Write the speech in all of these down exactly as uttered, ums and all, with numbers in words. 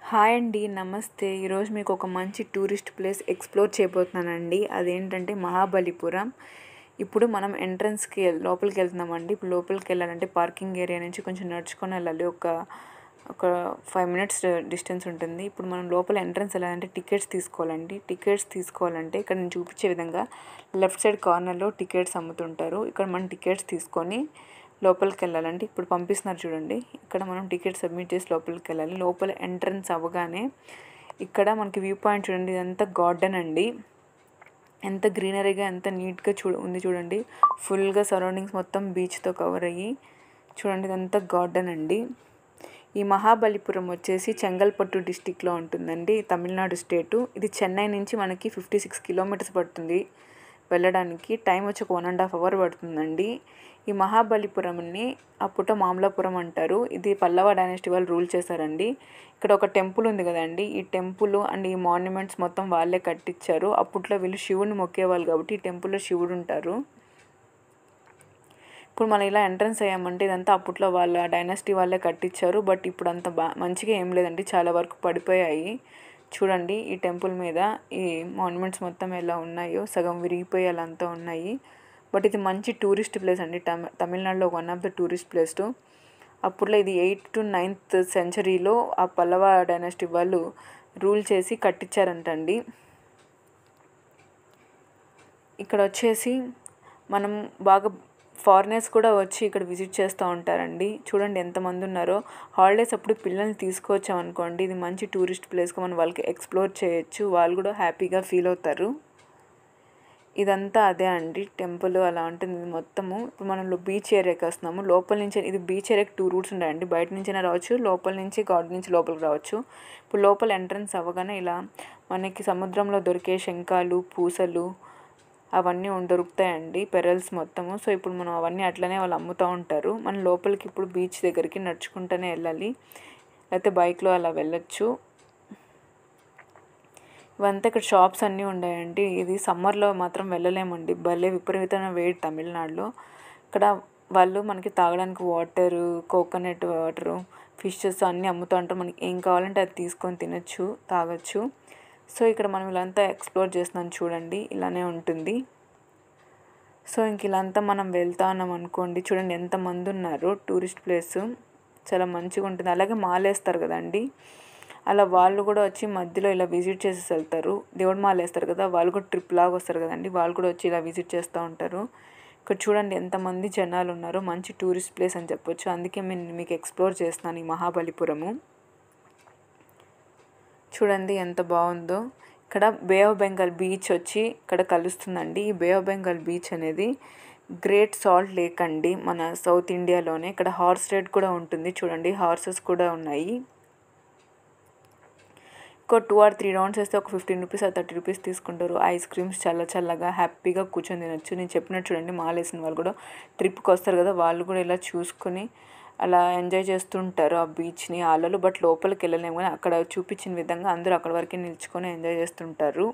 Hi అండి, నమస్తే. ఈరోజు మీకు ఒక మంచి టూరిస్ట్ ప్లేస్ ఎక్స్ప్లోర్ చేయబోతున్నానండి. అదేంటంటే మహాబలిపురం. ఇప్పుడు మనం ఎంట్రన్స్కి లోపలికి వెళ్తున్నామండి. ఇప్పుడు లోపలికి వెళ్ళాలంటే పార్కింగ్ ఏరియా నుంచి కొంచెం నడుచుకొని వెళ్ళాలి. ఒక ఒక ఫైవ్ మినిట్స్ డిస్టెన్స్ ఉంటుంది. ఇప్పుడు మనం లోపల ఎంట్రన్స్ వెళ్ళాలంటే టికెట్స్ తీసుకోవాలండి. టికెట్స్ తీసుకోవాలంటే ఇక్కడ నేను చూపించే విధంగా లెఫ్ట్ సైడ్ కార్నర్లో టికెట్స్ అమ్ముతుంటారు. ఇక్కడ మనం టికెట్స్ తీసుకొని లోపలికి వెళ్ళాలంటే ఇప్పుడు పంపిస్తున్నారు చూడండి. ఇక్కడ మనం టికెట్ సబ్మిట్ చేసి లోపలికి వెళ్ళాలి. లోపల ఎంట్రన్స్ అవ్వగానే ఇక్కడ మనకి వ్యూ పాయింట్ చూడండి. ఇదంతా గార్డెన్ అండి. ఎంత గ్రీనరీగా ఎంత నీట్గా చూ ఉంది చూడండి. ఫుల్గా సరౌండింగ్స్ మొత్తం బీచ్తో కవర్ అయ్యి చూడండి. ఇదంతా గార్డెన్ అండి. ఈ మహాబలిపురం వచ్చేసి చెంగల్పట్టు డిస్టిక్లో ఉంటుందండి, తమిళనాడు స్టేటు. ఇది చెన్నై నుంచి మనకి ఫిఫ్టీ సిక్స్ కిలోమీటర్స్ పడుతుంది వెళ్ళడానికి. టైం వచ్చి ఒక వన్ అండ్ హాఫ్ అవర్ పడుతుందండి. ఈ మహాబలిపురంని అప్పుట మామలాపురం అంటారు. ఇది పల్లవ డైనాసిటీ వాళ్ళు రూల్ చేశారండి. ఇక్కడ ఒక టెంపుల్ ఉంది కదండి. ఈ టెంపుల్ అండ్ ఈ మాన్యుమెంట్స్ మొత్తం వాళ్ళే కట్టించారు. అప్పట్లో వీళ్ళు శివుని మొక్కేవాళ్ళు కాబట్టి ఈ టెంపుల్లో శివుడు ఉంటారు. ఇప్పుడు మనం ఇలా ఎంట్రన్స్ అయ్యామంటే ఇదంతా అప్పట్లో వాళ్ళ డైనాసిటీ వాళ్ళే కట్టించారు. బట్ ఇప్పుడు అంత బా మంచిగా ఏం లేదండి, చాలా వరకు పడిపోయాయి. చూడండి ఈ టెంపుల్ మీద ఈ మాన్యుమెంట్స్ మొత్తం ఎలా ఉన్నాయో, సగం విరిగిపోయి అలా అంతా ఉన్నాయి. బట్ ఇది మంచి టూరిస్ట్ ప్లేస్ అండి. తమి తమిళనాడులో one of the tourist place. అప్పట్లో ఇది ఎయిత్ టు నైన్త్ సెంచరీలో ఆ పల్లవ డైనాసిటీ వాళ్ళు రూల్ చేసి కట్టించారంటండి. ఇక్కడ వచ్చేసి మనం బాగా ఫారినర్స్ కూడా వచ్చి ఇక్కడ విజిట్ చేస్తూ ఉంటారండి. చూడండి ఎంతమంది ఉన్నారో. హాలిడేస్ అప్పుడు పిల్లల్ని తీసుకొచ్చామనుకోండి, ఇది మంచి టూరిస్ట్ ప్లేస్గా మనం వాళ్ళకి ఎక్స్ప్లోర్ చేయొచ్చు. వాళ్ళు కూడా హ్యాపీగా ఫీల్ అవుతారు. ఇదంతా అదే అండి, టెంపుల్ అలా ఉంటుంది మొత్తము. ఇప్పుడు మనం బీచ్ ఏరియాకి వస్తున్నాము. లోపల నుంచి ఇది బీచ్ ఏరియాకి టూ రూట్స్ ఉంటాయండి. బయట నుంచైనా రావచ్చు, లోపల నుంచి గార్డెన్ నుంచి లోపలికి రావచ్చు. ఇప్పుడు లోపల ఎంట్రన్స్ అవ్వగానే ఇలా మనకి సముద్రంలో దొరికే శంఖాలు, పూసలు అవన్నీ దొరుకుతాయండి, పెరల్స్ మొత్తము. సో ఇప్పుడు మనం అవన్నీ అట్లనే వాళ్ళు అమ్ముతూ ఉంటారు. మనం లోపలికి ఇప్పుడు బీచ్ దగ్గరికి నడుచుకుంటూనే వెళ్ళాలి, లేకపోతే బైక్లో అలా వెళ్ళొచ్చు. ఇవంతా ఇక్కడ షాప్స్ అన్నీ ఉన్నాయండి. ఇది సమ్మర్లో మాత్రం వెళ్ళలేమండి, భలే విపరీతమైన వేడి తమిళనాడులో. ఇక్కడ వాళ్ళు మనకి తాగడానికి వాటరు, కోకోనట్ వాటరు, ఫిషెస్ అన్నీ అమ్ముతూ ఉంటారు. మనకి ఏం కావాలంటే అది తీసుకొని తినచ్చు, తాగొచ్చు. సో ఇక్కడ మనం ఇలాంతా ఎక్స్ప్లోర్ చేస్తున్నాం చూడండి, ఇలానే ఉంటుంది. సో ఇంక ఇలాంతా మనం వెళ్తా ఉన్నాం అనుకోండి. చూడండి ఎంతమంది ఉన్నారు. టూరిస్ట్ ప్లేస్ చాలా మంచిగా ఉంటుంది. అలాగే మాలేస్తారు కదండి, అలా వాళ్ళు కూడా వచ్చి మధ్యలో ఇలా విజిట్ చేసేసి వెళ్తారు. దేవుడు మాల వేస్తారు కదా, వాళ్ళు కూడా ట్రిప్ లాగా వస్తారు కదండి, వాళ్ళు కూడా వచ్చి ఇలా విజిట్ చేస్తూ ఉంటారు. ఇక్కడ చూడండి ఎంతమంది జనాలు ఉన్నారు. మంచి టూరిస్ట్ ప్లేస్ అని చెప్పొచ్చు. అందుకే నేను మీకు ఎక్స్ప్లోర్ చేస్తున్నాను ఈ మహాబలిపురము. చూడండి ఎంత బాగుందో. ఇక్కడ బే ఆఫ్ బెంగాల్ బీచ్ వచ్చి ఇక్కడ కలుస్తుందండి. ఈ బే ఆఫ్ బెంగాల్ బీచ్ అనేది గ్రేట్ సాల్ట్ లేక్ అండి, మన సౌత్ ఇండియాలోనే. ఇక్కడ హార్స్ రైడ్ కూడా ఉంటుంది చూడండి, హార్సెస్ కూడా ఉన్నాయి. ఒక టూ ఆర్ త్రీ రౌండ్స్ వేస్తే ఒక ఫిఫ్టీన్ రూపీస్ ఆ థర్టీ రూపీస్ తీసుకుంటారు. ఐస్ క్రీమ్స్ చల్ల చల్లగా హ్యాపీగా కూర్చొని తినచ్చు. నేను చెప్పినట్టు చూడండి, మాలేసిన వాళ్ళు కూడా ట్రిప్కి వస్తారు కదా, వాళ్ళు కూడా ఇలా చూసుకొని అలా ఎంజాయ్ చేస్తుంటారు ఆ బీచ్ని, అలలు. బట్ లోపలికి వెళ్ళలేము, కానీ అక్కడ చూపించిన విధంగా అందరూ అక్కడ వరకే నిల్చుకొని ఎంజాయ్ చేస్తుంటారు.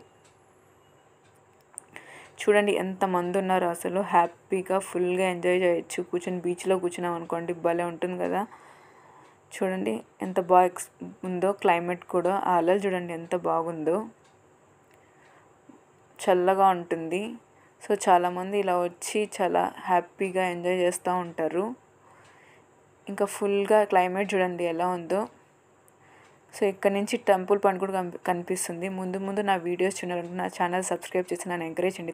చూడండి ఎంతమంది ఉన్నారు అసలు. హ్యాపీగా ఫుల్గా ఎంజాయ్ చేయొచ్చు. కూర్చొని బీచ్లో కూర్చున్నాం అనుకోండి, భలే ఉంటుంది కదా. చూడండి ఎంత బాగా ఎక్స్ ఉందో క్లైమేట్ కూడా. ఆ అలలు చూడండి ఎంత బాగుందో, చల్లగా ఉంటుంది. సో చాలామంది ఇలా వచ్చి చాలా హ్యాపీగా ఎంజాయ్ చేస్తూ ఉంటారు. ఇంకా ఫుల్గా క్లైమేట్ చూడండి ఎలా ఉందో. సో ఇక్కడ నుంచి టెంపుల్ పాయింట్ కూడా కనిపిస్తుంది. ముందు ముందు నా వీడియోస్ చూడాలంటే నా ఛానల్ సబ్స్క్రైబ్ చేసి నన్ను ఎంకరేజ్ చేయండి.